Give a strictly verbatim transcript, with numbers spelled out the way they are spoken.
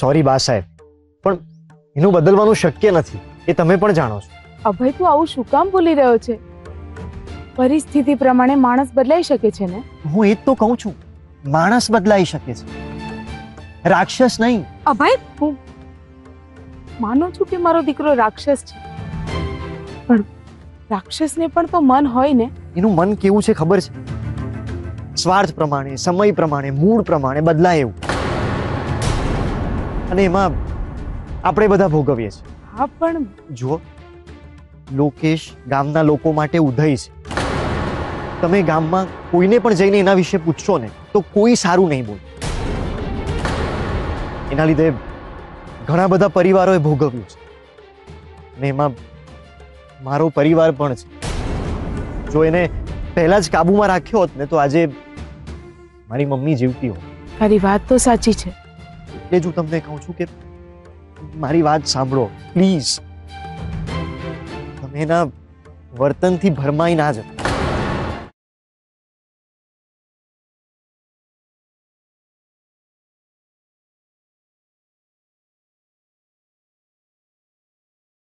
Sorry બા સાહેબ, પણ એનું બદલવાનું શક્ય નથી, એ તમે પણ જાણો છો. અભય, તું આવું શું કામ બોલી રહ્યો છે? પરિસ્થિતિ પ્રમાણે માણસ બદલાઈ શકે છે ને? હું એ જ તો કહું છું, માણસ બદલાઈ શકે છે, રાક્ષસ નહીં. અભય, હું માનું છું કે મારો દીકરો રાક્ષસ છે, પણ રાક્ષસને પણ તો મન હોય ને. એનું મન કેવું છે ખબર છે? સ્વાર્થ પ્રમાણે, સમય પ્રમાણે, મૂડ પ્રમાણે બદલાય એવું, અને એમાં આપણે બધા ભોગવીએ છીએ. હા, પણ જુઓ, લોકેશ ગામના લોકો માટે ઉધઈ છે. તમે ગામમાં કોઈને પણ જઈને એના વિશે પૂછશો ને તો કોઈ સારું નહીં બોલે. એના લીધે ઘણા બધા પરિવારોએ ભોગવ્યું છે, અને એમાં મારો પરિવાર પણ છે. જો એને પહેલા જ કાબુમાં રાખ્યો હોત ને તો આજે મારી મમ્મી જીવતી હોત. તારી વાત તો સાચી છે, એટલે જ હું તમને કહું છું કે મારી વાત સાંભળો પ્લીઝ. તમે એના વર્તનથી ભરમાઈ ના જતા.